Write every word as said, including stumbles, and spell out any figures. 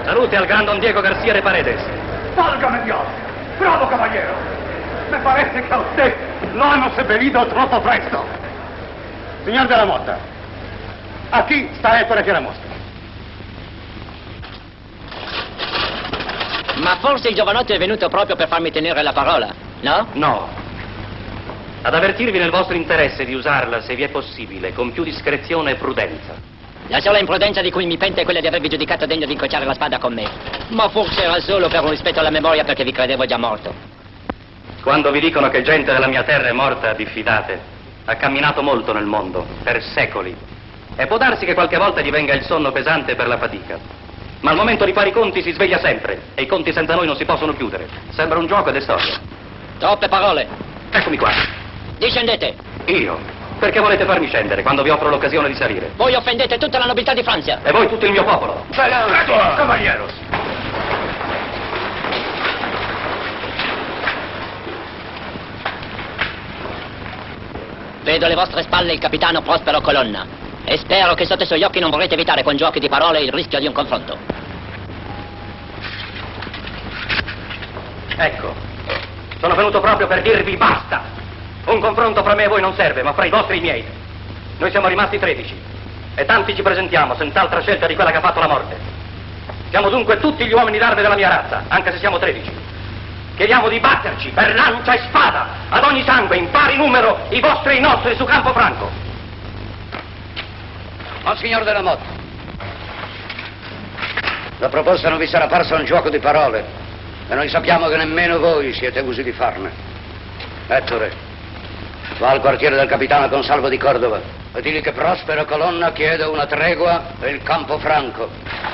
Salute al gran Don Diego Garcia de Paredes. Válgame Dios. Bravo, caballero. Me parece que a usted lo hemos bebido troppo presto. Signor Della Motta, aquí sta Ettore Fieramosca. Ma forse il giovanotto è venuto proprio per farmi tenere la parola, no? No. Ad avvertirvi nel vostro interesse di usarla, se vi è possibile, con più discrezione e prudenza. La sola imprudenza di cui mi pento è quella di avervi giudicato degno di incrociare la spada con me. Ma forse era solo per un rispetto alla memoria, perché vi credevo già morto. Quando vi dicono che gente della mia terra è morta, diffidate. Ha camminato molto nel mondo, per secoli. E può darsi che qualche volta gli venga il sonno pesante per la fatica. Ma al momento di fare i conti si sveglia sempre. E i conti senza noi non si possono chiudere. Sembra un gioco ed è storia. Troppe parole. Eccomi qua. Discendete. Io? Perché volete farmi scendere quando vi offro l'occasione di salire? Voi offendete tutta la nobiltà di Francia. E voi tutto il mio popolo. Caballeros. Vedo alle vostre spalle il capitano Prospero Colonna e spero che sotto i suoi occhi non vorrete evitare con giochi di parole il rischio di un confronto. Ecco, sono venuto proprio per dirvi basta. Un confronto fra me e voi non serve, ma fra i vostri e i miei. Noi siamo rimasti tredici e tanti ci presentiamo senza altra scelta di quella che ha fatto la morte. Siamo dunque tutti gli uomini d'arme della mia razza, anche se siamo tredici. Chiediamo di batterci per lancia e spada, ad ogni sangue, in pari numero, i vostri e i nostri su Campofranco. Monsignor Della Motta, la proposta non vi sarà parsa un gioco di parole, e noi sappiamo che nemmeno voi siete usi di farne. Ettore, va al quartiere del capitano Consalvo di Cordova e digli che Prospero Colonna chiede una tregua per il Campofranco.